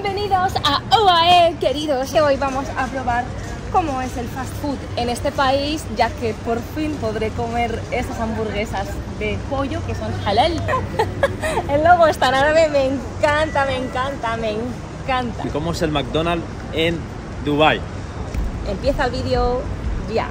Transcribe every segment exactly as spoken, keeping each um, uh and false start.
Bienvenidos a U A E, queridos. Hoy vamos a probar cómo es el fast food en este país, ya que por fin podré comer esas hamburguesas de pollo que son halal. El logo es tan árabe, me encanta, me encanta, me encanta. ¿Y cómo es el McDonald's en Dubái? Empieza el vídeo ya.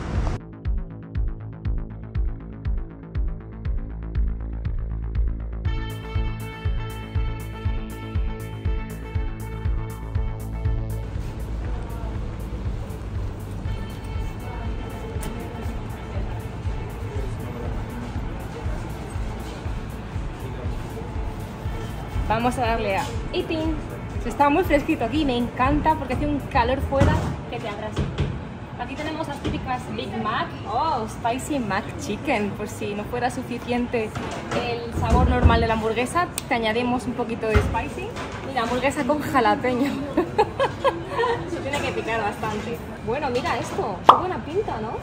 Vamos a darle a eating. Está muy fresquito aquí, me encanta porque hace un calor fuera que te abraza. Aquí tenemos las típicas Big Mac. Oh, Spicy Mac Chicken. Por si no fuera suficiente el sabor normal de la hamburguesa, te añadimos un poquito de spicy. Mira, hamburguesa con jalapeño. Se tiene que picar bastante. Bueno, mira esto. Qué buena pinta, ¿no?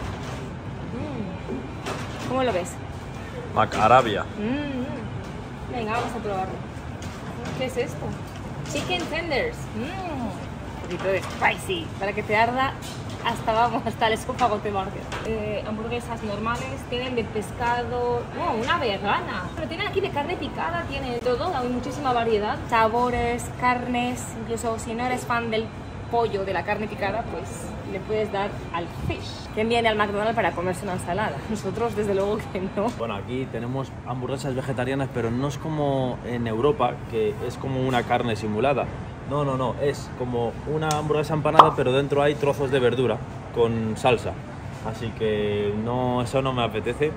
Mm. ¿Cómo lo ves? Mac Arabia. Mm. Venga, vamos a probarlo. ¿Qué es esto? Chicken tenders. Mmm. Un poquito de spicy para que te arda hasta, vamos, hasta el esófago te marque. Eh, hamburguesas normales, tienen de pescado, oh, una vegana. Pero tienen aquí de carne picada, tiene todo, hay muchísima variedad. Sabores, carnes, incluso si no eres fan del pollo, de la carne picada, pues le puedes dar al fish. ¿Quién viene al McDonald's para comerse una ensalada? Nosotros desde luego que no. Bueno, aquí tenemos hamburguesas vegetarianas, pero no es como en Europa, que es como una carne simulada. No, no, no, es como una hamburguesa empanada, pero dentro hay trozos de verdura con salsa. Así que no, eso no me apetece.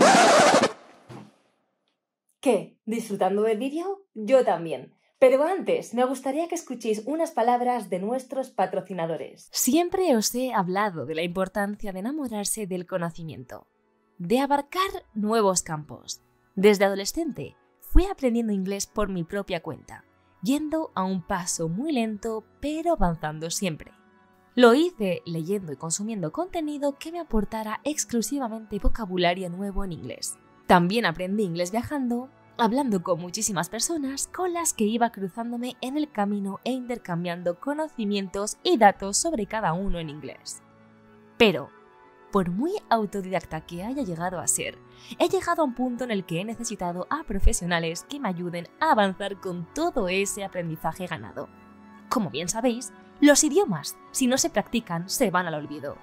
¿Qué? ¿Disfrutando del vídeo? Yo también. Pero antes, me gustaría que escuchéis unas palabras de nuestros patrocinadores. Siempre os he hablado de la importancia de enamorarse del conocimiento, de abarcar nuevos campos. Desde adolescente, fui aprendiendo inglés por mi propia cuenta, yendo a un paso muy lento, pero avanzando siempre. Lo hice leyendo y consumiendo contenido que me aportara exclusivamente vocabulario nuevo en inglés. También aprendí inglés viajando, hablando con muchísimas personas con las que iba cruzándome en el camino e intercambiando conocimientos y datos sobre cada uno en inglés. Pero, por muy autodidacta que haya llegado a ser, he llegado a un punto en el que he necesitado a profesionales que me ayuden a avanzar con todo ese aprendizaje ganado. Como bien sabéis, los idiomas, si no se practican, se van al olvido.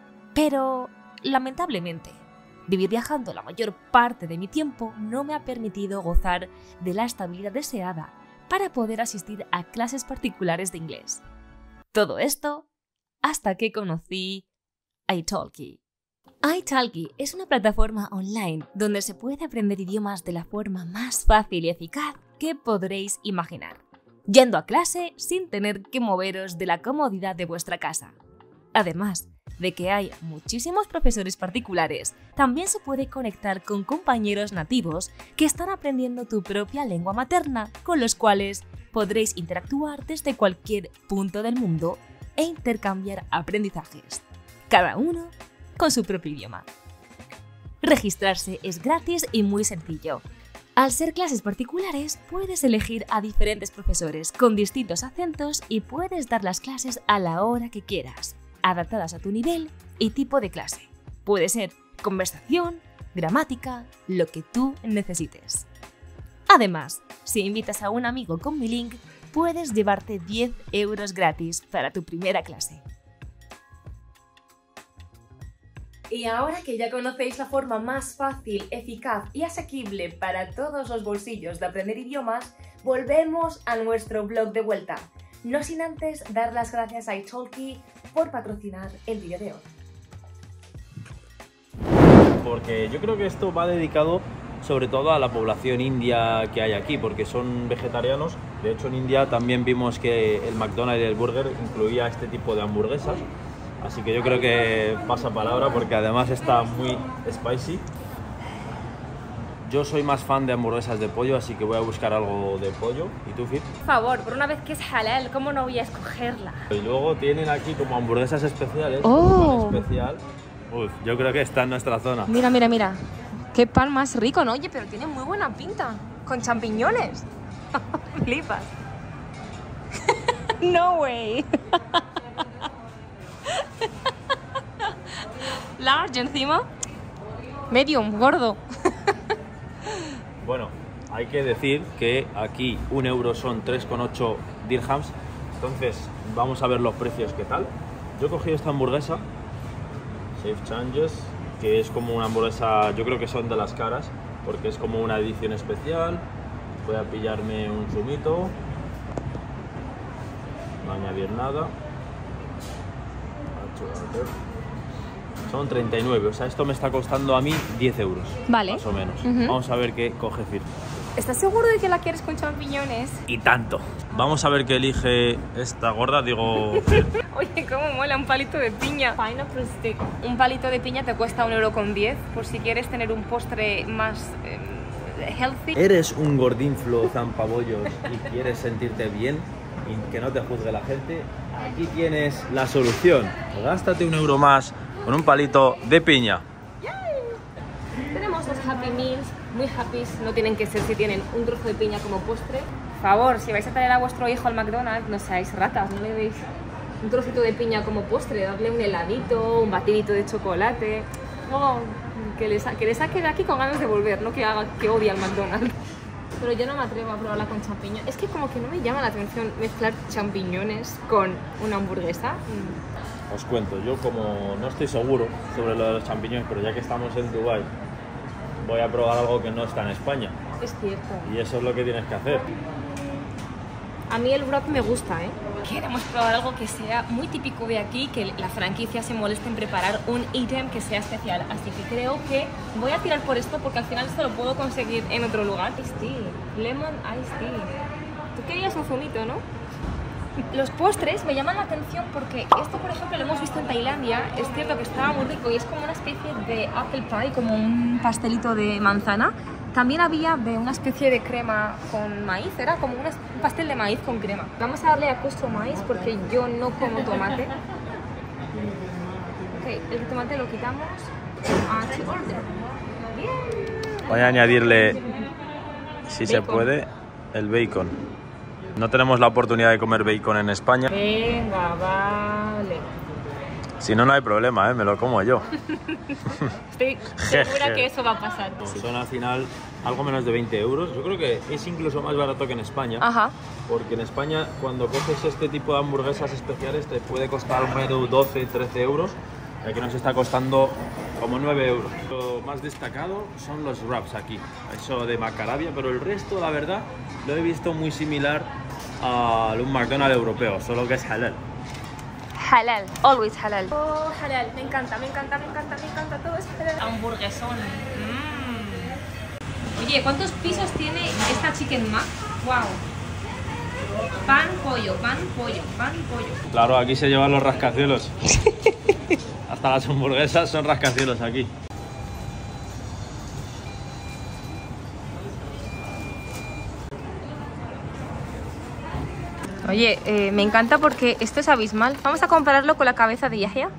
Pero, lamentablemente, vivir viajando la mayor parte de mi tiempo no me ha permitido gozar de la estabilidad deseada para poder asistir a clases particulares de inglés. Todo esto hasta que conocí italki. italki es una plataforma online donde se puede aprender idiomas de la forma más fácil y eficaz que podréis imaginar, yendo a clase sin tener que moveros de la comodidad de vuestra casa. Además de que hay muchísimos profesores particulares, también se puede conectar con compañeros nativos que están aprendiendo tu propia lengua materna, con los cuales podréis interactuar desde cualquier punto del mundo e intercambiar aprendizajes, cada uno con su propio idioma. Registrarse es gratis y muy sencillo. Al ser clases particulares, puedes elegir a diferentes profesores con distintos acentos y puedes dar las clases a la hora que quieras, adaptadas a tu nivel y tipo de clase. Puede ser conversación, gramática, lo que tú necesites. Además, si invitas a un amigo con mi link, puedes llevarte diez euros gratis para tu primera clase. Y ahora que ya conocéis la forma más fácil, eficaz y asequible para todos los bolsillos de aprender idiomas, volvemos a nuestro blog de vuelta. No sin antes dar las gracias a italki por patrocinar el vídeo de hoy. Porque yo creo que esto va dedicado sobre todo a la población india que hay aquí, porque son vegetarianos. De hecho, en India también vimos que el McDonald's y el burger incluía este tipo de hamburguesas. Así que yo creo que pasa palabra porque además está muy spicy. Yo soy más fan de hamburguesas de pollo, así que voy a buscar algo de pollo. ¿Y tú, Fit? Por favor, por una vez que es halal, ¿cómo no voy a escogerla? Y luego tienen aquí como hamburguesas especiales. ¡Oh! Un pan especial. Uf, yo creo que está en nuestra zona. Mira, mira, mira. Qué pan más rico, ¿no? Oye, pero tiene muy buena pinta. Con champiñones. Flipas. No way. Large encima. Medium, gordo. Bueno, hay que decir que aquí un euro son tres coma ocho dirhams. Entonces, vamos a ver los precios, ¿qué tal? Yo he cogido esta hamburguesa, Safe Changes, que es como una hamburguesa, yo creo que son de las caras, porque es como una edición especial. Voy a pillarme un zumito, no añadir nada. Son treinta y nueve, o sea, esto me está costando a mí diez euros, vale, más o menos. Uh-huh. Vamos a ver qué coge Fir. ¿Estás seguro de que la quieres con champiñones? Y tanto. Vamos a ver qué elige esta gorda, digo... Oye, cómo mola un palito de piña. Pineapple stick. Un palito de piña te cuesta un euro con diez, por si quieres tener un postre más eh, healthy. ¿Eres un gordinflo zampabollos y quieres sentirte bien y que no te juzgue la gente? Aquí tienes la solución. Gástate un euro más con un palito de piña. Yay. Tenemos los Happy Meals, muy happy, no tienen que ser si tienen un trozo de piña como postre. Por favor, si vais a traer a vuestro hijo al McDonald's, no seáis ratas, no le deis un trocito de piña como postre, dadle un heladito, un batidito de chocolate. Oh, que le que le saque de aquí con ganas de volver, no que haga que odie al McDonald's. Pero yo no me atrevo a probarla con champiñones. Es que como que no me llama la atención mezclar champiñones con una hamburguesa. Os cuento, yo como no estoy seguro sobre lo de los champiñones, pero ya que estamos en Dubái, voy a probar algo que no está en España. Es cierto. Y eso es lo que tienes que hacer. A mí el wrap me gusta, ¿eh? Queremos probar algo que sea muy típico de aquí, que la franquicia se moleste en preparar un ítem que sea especial. Así que creo que voy a tirar por esto porque al final esto lo puedo conseguir en otro lugar. Iced tea, lemon iced tea. Tú querías un zumito, ¿no? Los postres me llaman la atención porque esto, por ejemplo, lo hemos visto en Tailandia. Es cierto que estaba muy rico y es como una especie de apple pie, como un pastelito de manzana. También había de una especie de crema con maíz, era como una, un pastel de maíz con crema. Vamos a darle a customize porque yo no como tomate. Ok, el tomate lo quitamos. Ah, to order. Bien. Voy a añadirle, si se Bacon. puede, el bacon. No tenemos la oportunidad de comer bacon en España. Venga, vale. Si no, no hay problema, ¿eh? Me lo como yo. Estoy segura que eso va a pasar. Son al final algo menos de veinte euros. Yo creo que es incluso más barato que en España. Ajá. Porque en España, cuando coges este tipo de hamburguesas especiales, te puede costar un menú doce, trece euros. Y aquí nos está costando como nueve euros. Lo más destacado son los wraps aquí. Eso de macarabia, pero el resto, la verdad, lo he visto muy similar a un McDonald's europeo, solo que es halal. Halal, always halal. Oh, halal, me encanta, me encanta, me encanta, me encanta, todo es halal. Hamburguesón. Mm. Oye, ¿cuántos pisos tiene esta Chicken Mac? Wow. Pan, pollo, pan, pollo, pan, pollo. Claro, aquí se llevan los rascacielos. Hasta las hamburguesas son rascacielos aquí. Oye, eh, me encanta porque esto es abismal. Vamos a compararlo con la cabeza de Yahya.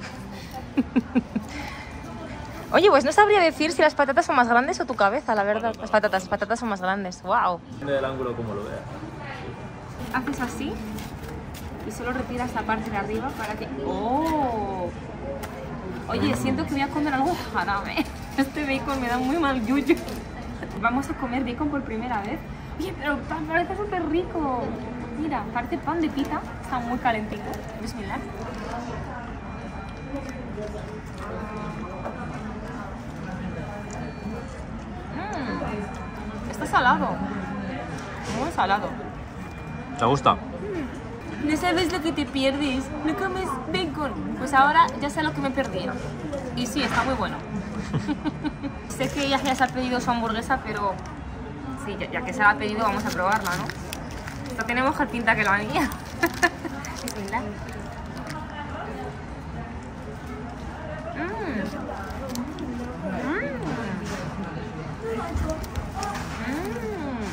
Oye, pues no sabría decir si las patatas son más grandes o tu cabeza, la verdad. Las patatas, las patatas son más grandes. Wow. Depende del ángulo como lo veas. Haces así y solo retiras la parte de arriba para que... ¡Oh! Oye, siento que voy a comer algo jarabe. Este bacon me da muy mal yuyu. Vamos a comer bacon por primera vez. Oye, pero parece súper rico. Mira, parece pan de pita. Está muy calentito. Bismillah. Mmm. Está salado. Muy salado. ¿Te gusta? No sabes lo que te pierdes. No comes bacon. Pues ahora ya sé lo que me perdí. Y sí, está muy bueno. Sé que ya se ha pedido su hamburguesa, pero sí, ya, ya que se la ha pedido, vamos a probarla, ¿no? Esta tiene mejor pinta que la mía. Bismillah. Mm. Mm. Mm.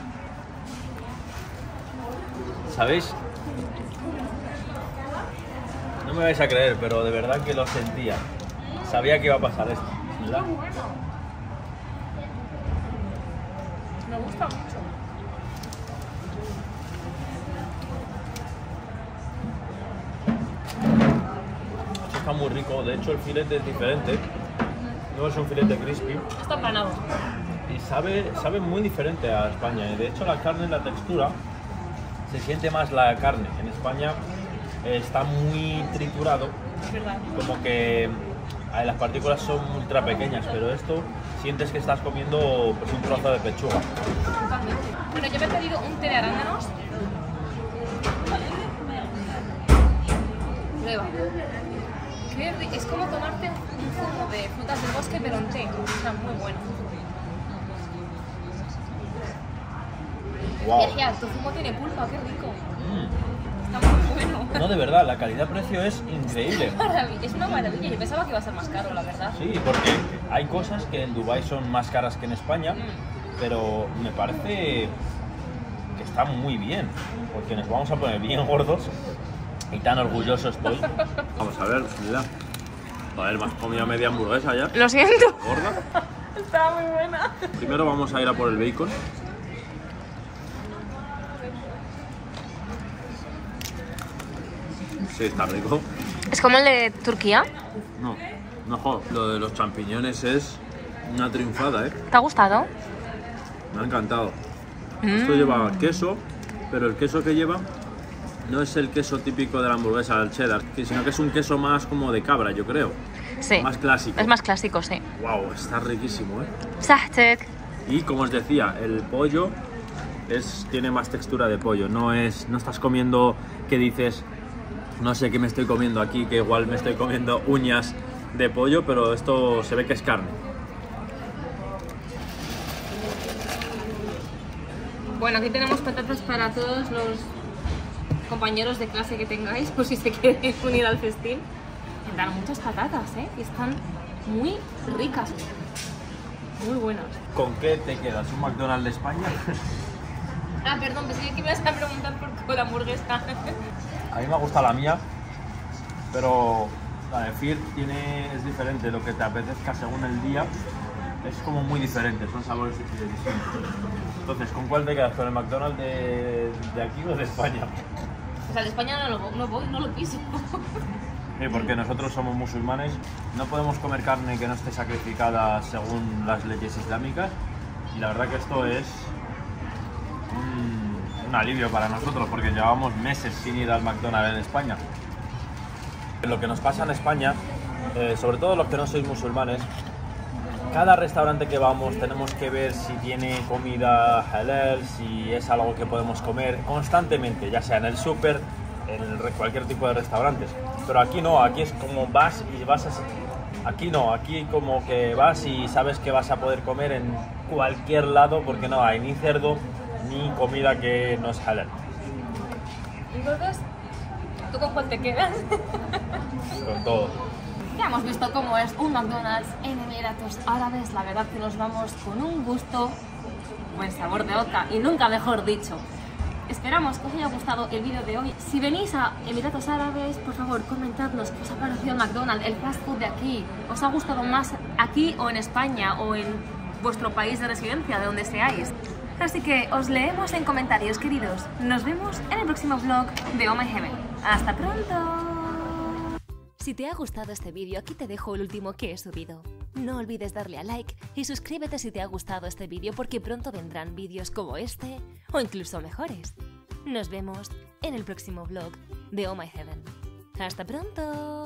¿Sabéis? No me vais a creer, pero de verdad que lo sentía. Sabía que iba a pasar esto. ¿Verdad? Me gusta mucho. muy rico, de hecho el filete es diferente, no es un filete crispy. Está aplanado. Y sabe, sabe muy diferente a España. De hecho, la carne, la textura, se siente más la carne. En España eh, está muy triturado, Es verdad. como que eh, las partículas son ultra pequeñas, pero esto sientes que estás comiendo pues, un trozo de pechuga. Totalmente. Bueno, yo me he pedido un té de arándanos. Prueba. Qué ri- Es como tomarte un zumo de frutas del bosque, pero en té. Está muy bueno. Wow. Yahya, tu zumo tiene pulpa, qué rico. Mm. Está muy bueno. No, de verdad, la calidad-precio es increíble. Maravilla, es una maravilla. Yo pensaba que iba a ser más caro, la verdad. Sí, porque hay cosas que en Dubái son más caras que en España, pero me parece que está muy bien, porque nos vamos a poner bien gordos y tan orgulloso estoy. Vamos a ver, mira. Joder, me has comido media hamburguesa ya. Lo siento. Gorda. Estaba muy buena. Primero vamos a ir a por el bacon. Sí, está rico. ¿Es como el de Turquía? No, no, jo, lo de los champiñones es una triunfada, ¿eh? ¿Te ha gustado? Me ha encantado. Mm. Esto lleva queso, pero el queso que lleva no es el queso típico de la hamburguesa, el cheddar, sino que es un queso más como de cabra, yo creo. Sí. Más clásico. Es más clásico, sí. Wow, está riquísimo, ¿eh? Sahtek. Y como os decía, el pollo es, tiene más textura de pollo. No es, no estás comiendo que dices, no sé qué me estoy comiendo aquí, que igual me estoy comiendo uñas de pollo, pero esto se ve que es carne. Bueno, aquí tenemos patatas para todos los compañeros de clase que tengáis, por si se quieren unir al festín. Tendrán muchas patatas, ¿eh? Y están muy ricas. Muy buenas. ¿Con qué te quedas? ¿Un McDonald's de España? Ah, perdón, pensé que me ibas a preguntar por la hamburguesa. A mí me gusta la mía, pero la de Fir tiene, es diferente, lo que te apetezca según el día es como muy diferente, son sabores distintos. Entonces, ¿con cuál te quedas? ¿Con el McDonald's de, de aquí o de España? O sea, de España no lo, no voy, no lo piso. Sí, porque nosotros somos musulmanes, no podemos comer carne que no esté sacrificada según las leyes islámicas, y la verdad que esto es un, un alivio para nosotros, porque llevamos meses sin ir al McDonald's en España. Lo que nos pasa en España, eh, sobre todo los que no sois musulmanes, cada restaurante que vamos tenemos que ver si tiene comida halal, si es algo que podemos comer constantemente, ya sea en el súper, en cualquier tipo de restaurantes. Pero aquí no, aquí es como vas y vas a... Aquí no, aquí como que vas y sabes que vas a poder comer en cualquier lado, porque no hay ni cerdo ni comida que no es halal. Entonces, ¿tú con cuál te quedas? Con todo. Ya hemos visto cómo es un McDonald's en Emiratos Árabes. La verdad que nos vamos con un gusto, buen sabor de boca y nunca mejor dicho. Esperamos que os haya gustado el vídeo de hoy. Si venís a Emiratos Árabes, por favor, comentadnos qué os ha parecido el McDonald's, el fast food de aquí. ¿Os ha gustado más aquí o en España o en vuestro país de residencia, de donde seáis? Así que os leemos en comentarios, queridos. Nos vemos en el próximo vlog de Oh My Heaven. ¡Hasta pronto! Si te ha gustado este vídeo, aquí te dejo el último que he subido. No olvides darle a like y suscríbete si te ha gustado este vídeo, porque pronto vendrán vídeos como este o incluso mejores. Nos vemos en el próximo vlog de Oh My Heaven. ¡Hasta pronto!